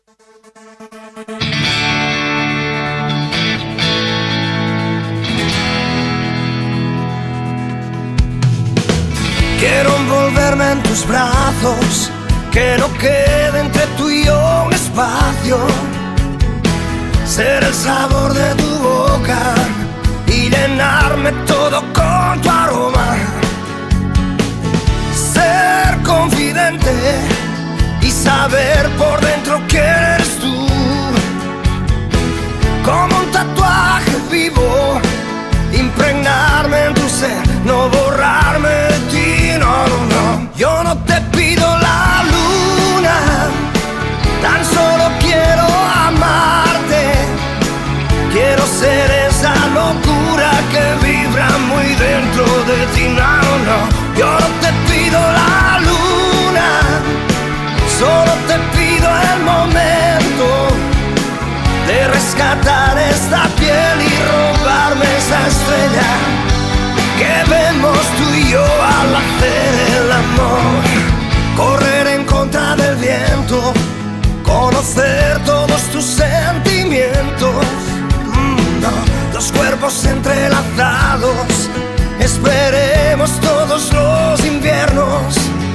Quiero envolverme en tus brazos, que no quede entre tú y yo un espacio. Ser el sabor de tu boca y llenarme todo con tu aroma. Ser confidente y saber por dentro que eres tú. Como un tatuaje vivo, impregnarme en tu ser, no borrarme de ti, no, no, no. Yo no te pido la luna, tan solo quiero amarte. Quiero ser esa locura que vibra muy dentro de ti, no, no. Yo no te pido la luna, solo te pido el momento de rescatar esta piel y robarme esa estrella que vemos tú y yo al hacer el amor. Correr en contra del viento, conocer todos tus sentimientos. Los cuerpos entrelazados, esperemos todos los inviernos.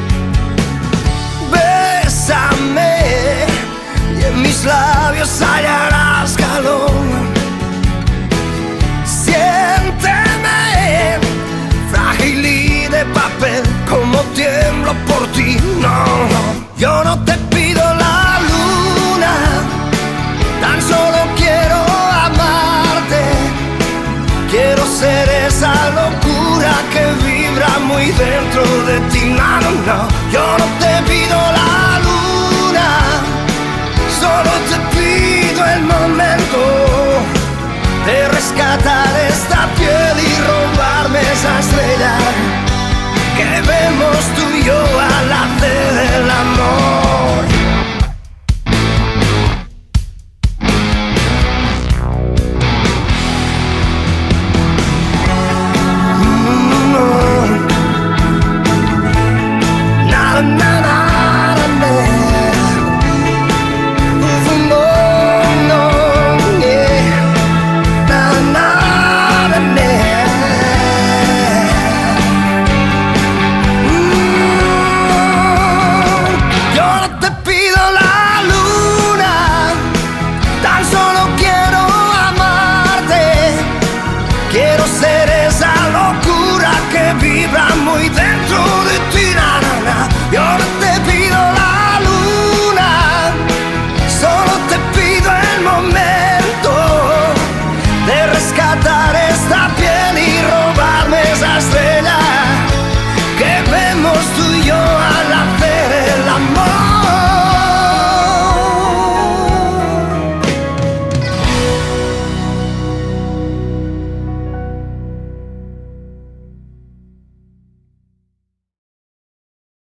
Bésame y en mis labios hallarás calor. Siénteme, frágil y de papel, como tiemblo por ti. No, no, yo no te pido la luna, tan solo quiero amarte. Quiero ser esa locura que vibra muy dentro de ti. No, no, no, yo no te pido la